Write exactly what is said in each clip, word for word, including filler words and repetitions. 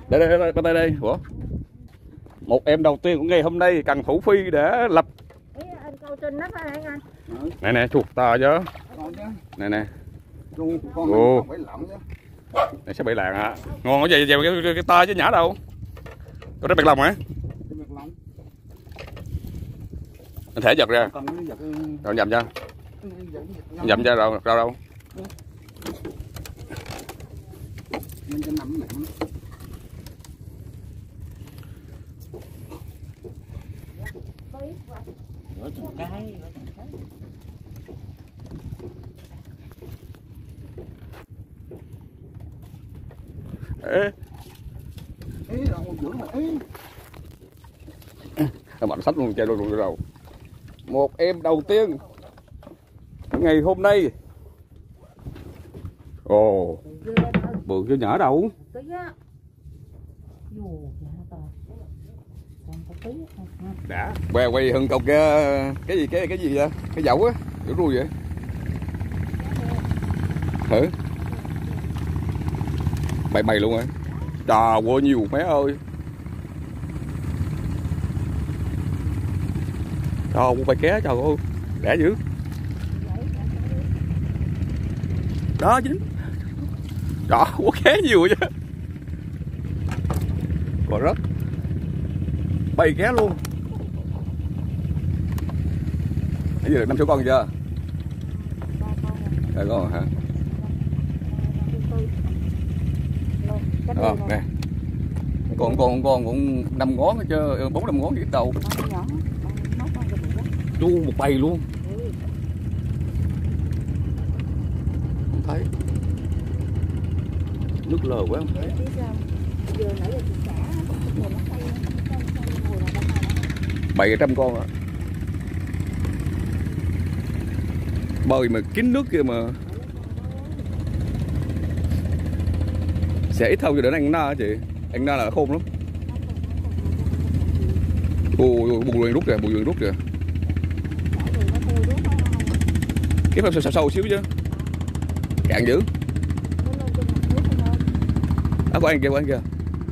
Đây đây đây, đây đây. Ủa? Một em đầu tiên của ngày hôm nay cần thủ phi để lập. Anh câu trên nắp hả anh? Này nè, chuột to chứ. Này nè. Ồ. Này sẽ bị lạng hả? Ngon cái gì về cái, cái, cái to chứ nhả đâu. Có trái bạc lòng hả? Anh thể giật ra. Rồi nhầm cho. Nhầm cho đâu đâu đâu. Ê. Ê. Mạnh sách luôn, chơi luôn luôn rồi. Một em đầu tiên ngày hôm nay. Ồ. Bự chứ nhỏ đâu. Đã. Quay quay hơn cọc cái cái gì cái cái gì vậy? Cái dậu á, kiểu ruồi vậy. Thử. Bay bay luôn á. Trời ơi nhiều mé ơi. Trời ơi bay ké trời ơi. Đẻ dữ. Đó chính. Trời ơi có ké nhiều chứ. Còn rất. Bay ké luôn. Nãy giờ được năm số con chưa? Đây có hả? Ờ, nè. Còn con con cũng năm ngón hết chứ, bốn năm ngón gì đâu. Chu một bầy luôn. Không thấy. Nước lờ quá không thấy. Bảy trăm con à. Bơi mà kín nước kia mà. Sẽ ít thôi cho đến ăn na chị. Ăn na là khôn lắm. Ồ, bù luyện rút kìa, bù luyện rút kìa. Cái phải sâu sâu xíu chứ. Cạn dữ. À, có ăn kìa, có ăn kìa.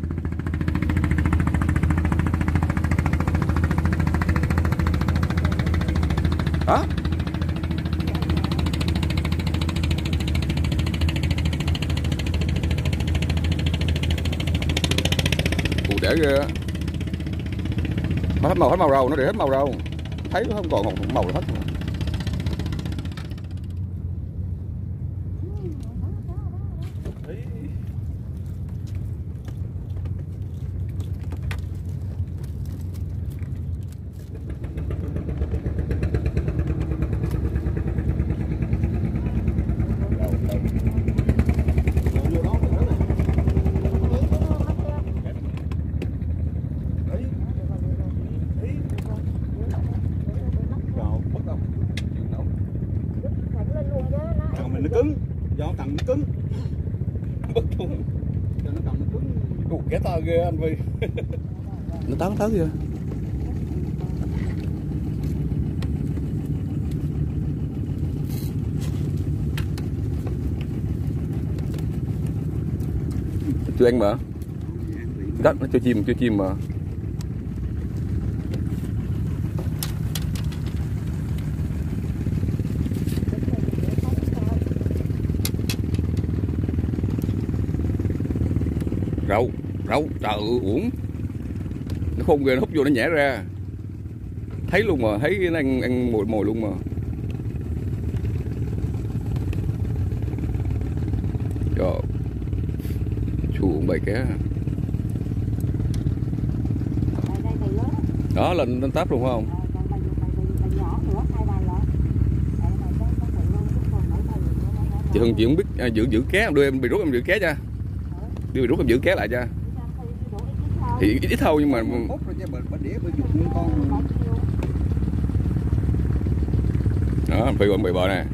Hả? Ủa để ghê á. Nó hết màu, hết màu râu, nó để hết màu râu. Thấy nó không còn một màu nào hết. Nó cứng, do tầng nó cứng. Bất thùng. Cho nó tầng nó cứng. Ủa cái to ghê anh Vi. Nó tán tán kìa. Chưa anh mà. Đất nó chưa chim, chưa chim mà. Rau, rau, trời ơi, uổng. Nó khôn ghê, nó hút vô nó nhảy ra. Thấy luôn mà, thấy nó ăn, ăn mồi mồi luôn mà. Trời. Chuồng bầy cá. Đó, lên lên táp luôn phải không? Chị Hưng chị không biết à, giữ giữ cá không? Đưa em bị rút em giữ cá cho. Đưa bị rút em giữ cá lại cho. Thì ít, ít thôi nhưng mà đó, phi con bị bờ nè.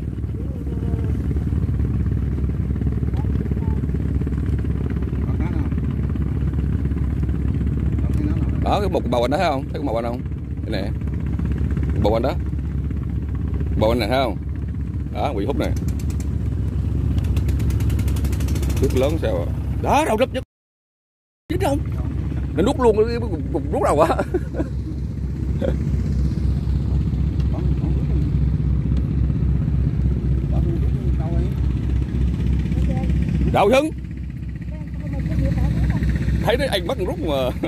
Đó cái một bầu anh đó thấy không? Thấy cái bầu anh không? Đây nè. Bầu anh đó. Bầu anh này thấy không? Đó bị hút nè. Nước lớn sao à? Đó đâu rất nhất Nó nút luôn cái cục rút đầu á. Đâu Hưng thấy đấy anh bắt rút mà.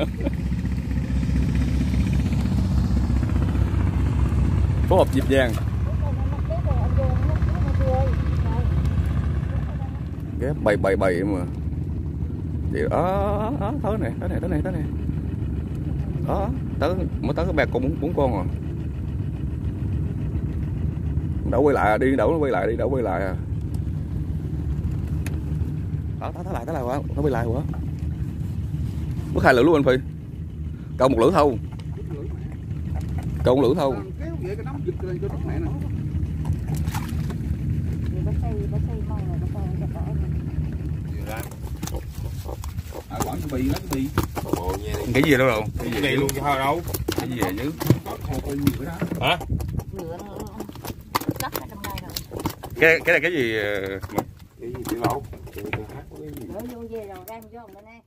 Phối hợp nhịp nhàng. Cái bầy bầy bầy mà vậy đó, đó tới này tới này tới này tới này đó tới mới tới cái bè con bốn bốn con rồi. Đậu quay lại đi, đậu nó quay lại đi, đậu quay lại à. Đó tới lại tới lại quá, nó quay lại quá. Mất hai lửa luôn anh Phi. Câu một lửa thôi. Câu một lửa thôi. À, quảng cái bì nó cái bì. Cái gì đâu đâu? Cái gì luôn chứ thôi đâu. Cái gì vậy chứ? Hả? Cái cái này cái gì? Cái gì tiểu lẩu? vô về rồi đang vô bên đây.